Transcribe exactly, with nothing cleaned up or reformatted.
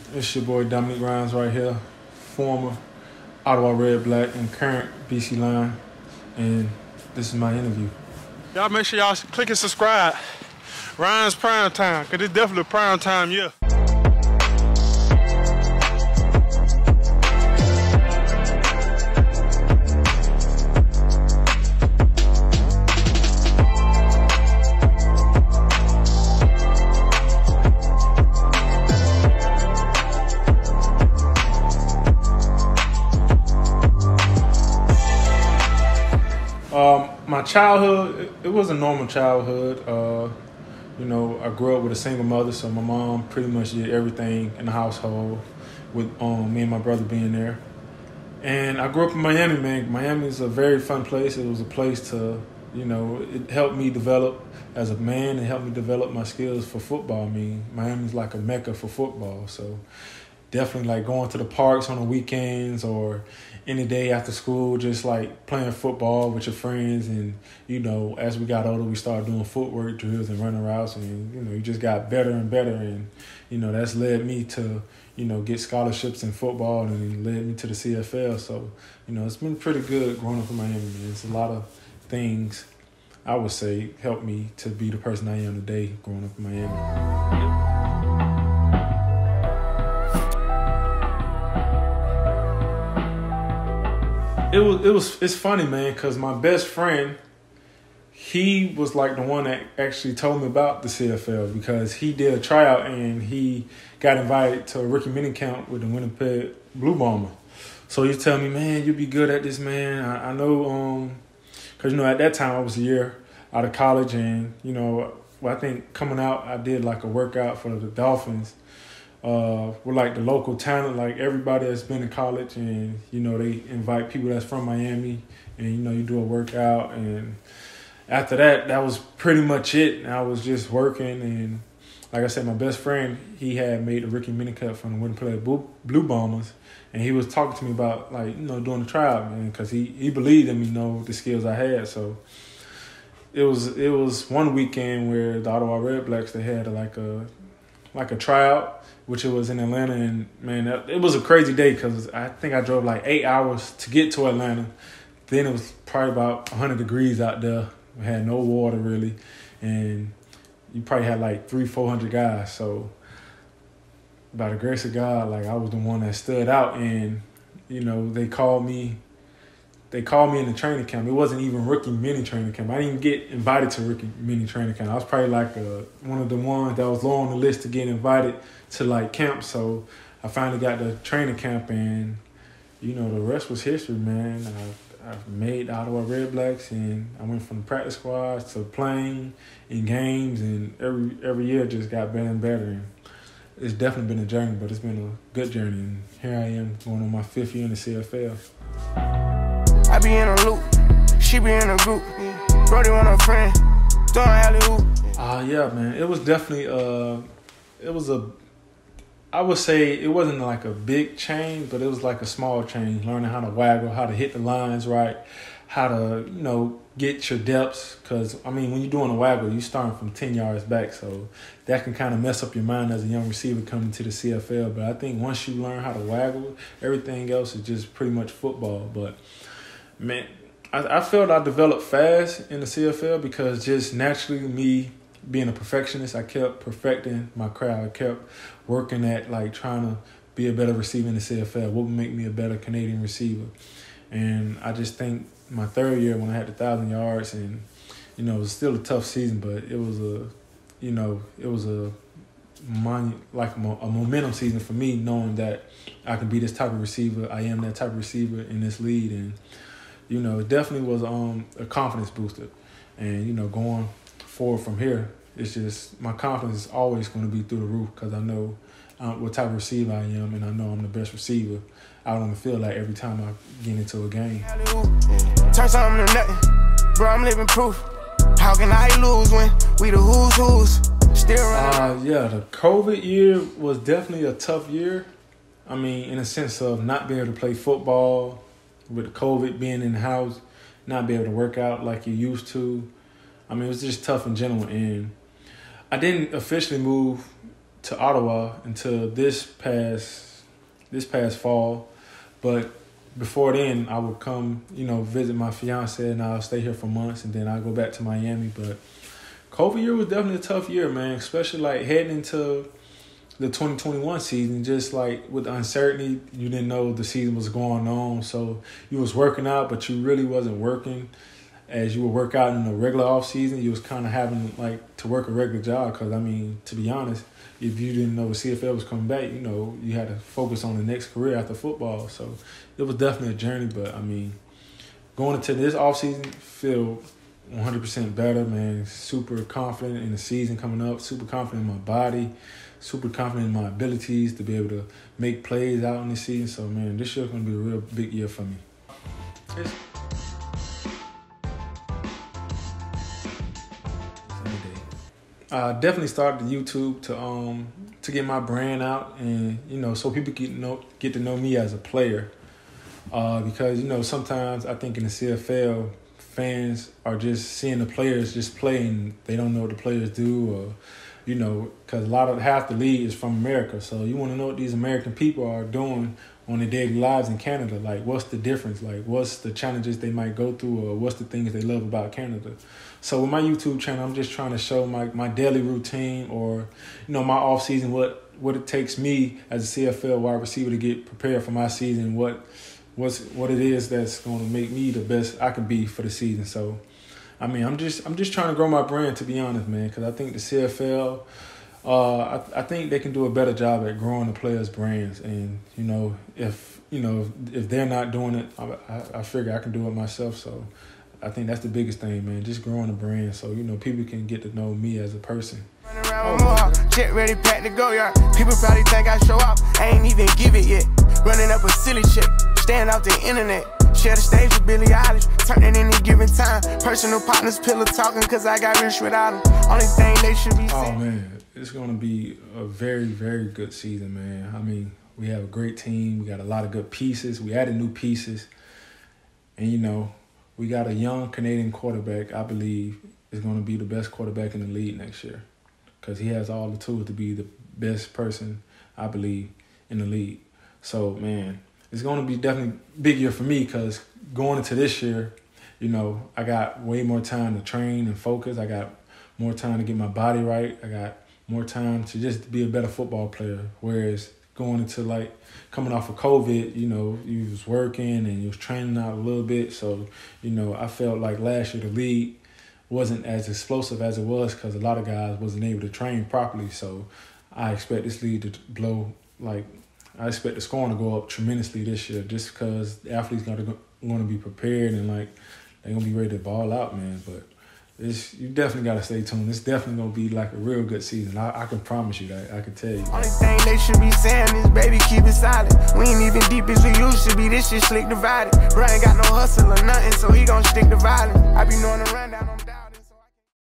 It's your boy Dominique Rhymes right here, former Ottawa Red Black and current B C Lion, and this is my interview. Y'all make sure y'all click and subscribe. Rhymes Primetime, because it's definitely Primetime year. Um, my childhood, it, it was a normal childhood. Uh, you know, I grew up with a single mother, so my mom pretty much did everything in the household with um, me and my brother being there. And I grew up in Miami, man. Miami is a very fun place. It was a place to, you know, it helped me develop as a man. It helped me develop my skills for football. I mean, Miami's like a mecca for football, so definitely like going to the parks on the weekends or any day after school, just like playing football with your friends. And, you know, as we got older, we started doing footwork drills and running routes, and, you know, you just got better and better. And, you know, that's led me to, you know, get scholarships in football, and led me to the C F L. So, you know, it's been pretty good growing up in Miami, man. It's a lot of things, I would say, helped me to be the person I am today growing up in Miami. It was, it was, it's funny, man, because my best friend, he was like the one that actually told me about the C F L, because he did a tryout and he got invited to a rookie mini camp with the Winnipeg Blue Bomber. So he's telling me, man, you'll be good at this, man. I, I know, um, because, you know, at that time I was a year out of college, and, you know, well, I think coming out, I did like a workout for the Dolphins. Uh, we're like the local talent, like everybody that's been in college, and, you know, they invite people that's from Miami, and, you know, you do a workout. And after that, that was pretty much it. And I was just working, and like I said, my best friend, he had made a rookie minicamp from the Winnipeg Blue Bombers, and he was talking to me about, like, you know, doing the tryout, man, because he, he believed in me, you know, the skills I had. So it was it was one weekend where the Ottawa Red Blacks, they had like a like a tryout, which it was in Atlanta. And, man, it was a crazy day because I think I drove like eight hours to get to Atlanta. Then it was probably about one hundred degrees out there. We had no water, really. And you probably had like three, four hundred guys. So by the grace of God, like, I was the one that stood out. And, you know, they called me. They called me in the training camp. It wasn't even rookie mini training camp. I didn't even get invited to rookie mini training camp. I was probably like a, one of the ones that was low on the list to get invited to like camp. So I finally got to training camp, and, you know, the rest was history, man. I, I made the Ottawa Red Blacks, and I went from the practice squads to playing in games, and every every year just got better and better. And it's definitely been a journey, but it's been a good journey. And here I am going on my fifth year in the C F L. I be in a loop, she be in a group. Brody want a friend, throwing alley-oop. Ah, uh, yeah, man. It was definitely uh, it was a. I would say it wasn't like a big change, but it was like a small change. Learning how to waggle, how to hit the lines right, how to, you know, get your depths. Because, I mean, when you're doing a waggle, you're starting from ten yards back, so that can kind of mess up your mind as a young receiver coming to the C F L. But I think once you learn how to waggle, everything else is just pretty much football. But man, I, I felt I developed fast in the C F L because just naturally me being a perfectionist, I kept perfecting my craft. I kept working at, like, trying to be a better receiver in the C F L. What would make me a better Canadian receiver? And I just think my third year when I had the thousand yards, and, you know, it was still a tough season, but it was a, you know, it was a mon- like a, a momentum season for me, knowing that I can be this type of receiver. I am that type of receiver in this league. And, you know, it definitely was um, a confidence booster. And, you know, going forward from here, it's just my confidence is always going to be through the roof because I know um, what type of receiver I am, and I know I'm the best receiver out on the field, like, every time I get into a game. Turn something to nothing, bro, I'm living proof. How can I lose when we the who's who's still running? Uh, yeah, the COVID year was definitely a tough year. I mean, in a sense of not being able to play football, with COVID being in the house, not be able to work out like you used to. I mean, it was just tough in general. And I didn't officially move to Ottawa until this past this past fall, but before then I would come, you know, visit my fiance, and I'll stay here for months, and then I'll go back to Miami. But COVID year was definitely a tough year, man, especially like heading into the twenty twenty-one season, just like with the uncertainty, you didn't know the season was going on, so you was working out, but you really wasn't working as you would work out in the regular off season. You was kind of having like to work a regular job, because I mean, to be honest, if you didn't know the C F L was coming back, you know, you had to focus on the next career after football. So it was definitely a journey, but I mean, going into this off season, feel one hundred percent better, man. Super confident in the season coming up, super confident in my body, super confident in my abilities to be able to make plays out in this season. So, man, this year's going to be a real big year for me. It's- I definitely started the YouTube to um to get my brand out, and you know, so people get know get to know me as a player. Uh, because you know, sometimes I think in the C F L, fans are just seeing the players just play, and they don't know what the players do, or you know, because a lot of half the league is from America, so you want to know what these American people are doing on their daily lives in Canada. Like, what's the difference? Like, what's the challenges they might go through, or what's the things they love about Canada? So with my YouTube channel, I'm just trying to show my, my daily routine, or, you know, my off season, what, what it takes me as a C F L wide receiver to get prepared for my season, what what's what it is that's going to make me the best I can be for the season. So, I mean, I'm just I'm just trying to grow my brand, to be honest, man, because I think the C F L, uh, I, I think they can do a better job at growing the players' brands. And, you know, if, you know, if they're not doing it, I, I, I figure I can do it myself. So I think that's the biggest thing, man, just growing the brand so, you know, people can get to know me as a person. Running around with more, jet ready, packed to go, yard. People probably think I show up, I ain't even give it yet. Running up a silly check, staying off the internet. Share the stage with Billie Eilish, turn it any given time. Personal partners, pillow talking, cause I got rich without them. Only thing they should be saying. Oh, man, it's going to be a very, very good season, man. I mean, we have a great team. We got a lot of good pieces. We added new pieces. And, you know, we got a young Canadian quarterback, I believe, is going to be the best quarterback in the league next year, because he has all the tools to be the best person, I believe, in the league. So, man, it's going to be definitely a big year for me, because going into this year, you know, I got way more time to train and focus. I got more time to get my body right. I got more time to just be a better football player, whereas going into, like, coming off of COVID, you know, you was working and you was training out a little bit. So, you know, I felt like last year the league wasn't as explosive as it was because a lot of guys wasn't able to train properly. So I expect this league to blow, like, I expect the scoring to go up tremendously this year, just because the athletes got to going to be prepared and, like, they're going to be ready to ball out, man. But It's, you definitely got to stay tuned. It's definitely going to be like a real good season. I, I can promise you that. I can tell you that. Only thing they should be saying is, baby, keep it solid. We ain't even deep as we used to be. This shit slick divided. Bro ain't got no hustle or nothing, so he gon' stick to violence. I be knowing the rundown, I'm down.